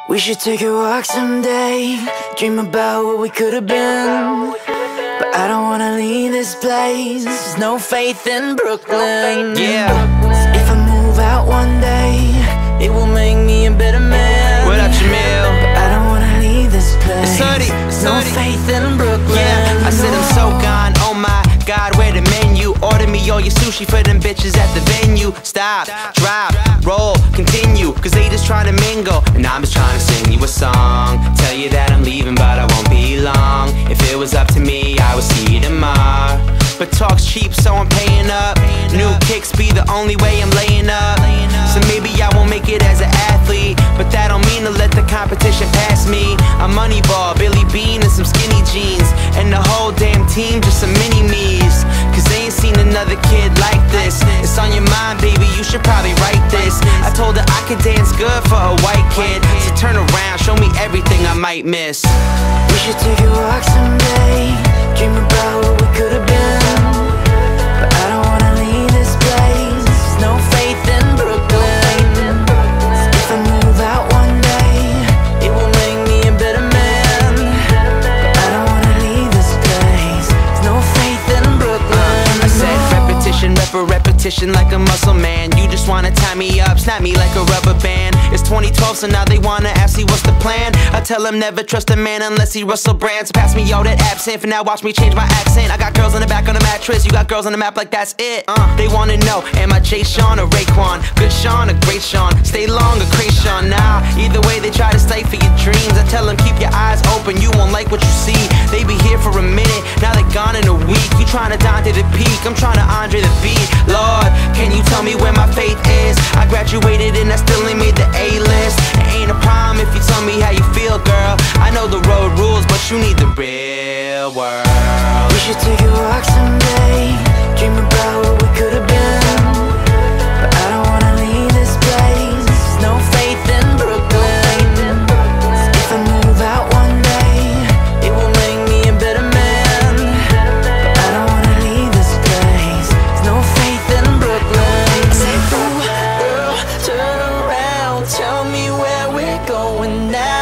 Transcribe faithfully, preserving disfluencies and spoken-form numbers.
We should take a walk someday, dream about what we could have been. But I don't wanna leave this place, there's no faith in Brooklyn. Yeah. If I move out one day, it will make me a better man. What up, Jamil? But I don't wanna leave this place, It's Hoodie, there's it's no Hoodie. faith in Brooklyn. Yeah, I said I'm so gone, oh my God, where the menu? Order me all your sushi for them bitches at the venue. Stop, drop, roll, continue, cause they just trying to mingle, and I'm just trying to sing you a song. Tell you that I'm leaving, but I won't be long. If it was up to me, I would see you tomorrow. But talk's cheap, so I'm paying up. New kicks be the only way I'm laying up. So maybe I won't make it as an athlete, but that don't mean to let the competition pass me. I'm Moneyball, Billy Bean, and some skinny jeans, and the whole damn team just some mini-me's. Cause they ain't seen another kid like this. It's on your mind, baby, you should probably write this. I told her I could dance good for a white kid, so turn around, show me everything I might miss. We should take a walk someday, dream about what we could have been. But I don't wanna leave this place, there's no faith in Brooklyn. If I move out one day, it will make me a better man. But I don't wanna leave this place, there's no faith in Brooklyn. I said repetition, rep a repetition like a muscle man. You just wanna tie me up, snap me like a rubber band. It's twenty twelve, so now they wanna ask me what's the plan. I tell them never trust a man unless he Russell Brand. So pass me all that absinthe, and now watch me change my accent. I got girls on the back of the mattress, you got girls on the map like that's it. Uh, they wanna know, am I Jay Sean or Raekwon? Good Sean or great Sean? Stay long or Krayshawn? Nah, either way they try to stay for your dreams. I tell them keep your eyes open, you won't like what you see. They be here for a minute, now they gone in a week. You tryna dine to the peak, I'm tryna Andre the beat. Lord, can you tell me where my faith is? I graduated and I still ain't made the A-list. It ain't a problem if you tell me how you feel, girl. I know the road rules, but you need the real world. We should take a walk someday, dream about what we could have been. But I don't wanna leave this place, there's no faith in Brooklyn. If I move out one day, it will make me a better man. But I don't wanna leave this place, there's no faith in Brooklyn. I say, ooh, girl, turn around, tell me where we're going now.